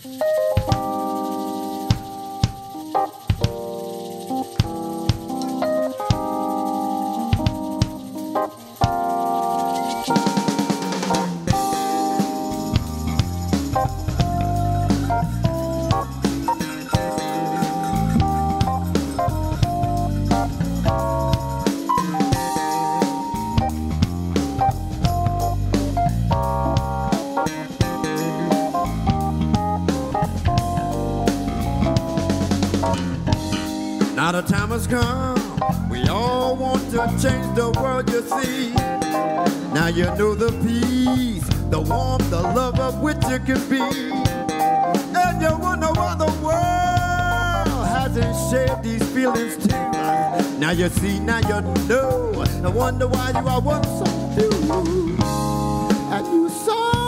Now the time has come, we all want to change the world, you see. Now you know the peace, the warmth, the love of which you can be. And you wonder why the world hasn't shared these feelings too. Now you see, now you know, I wonder why you are once so few. And you saw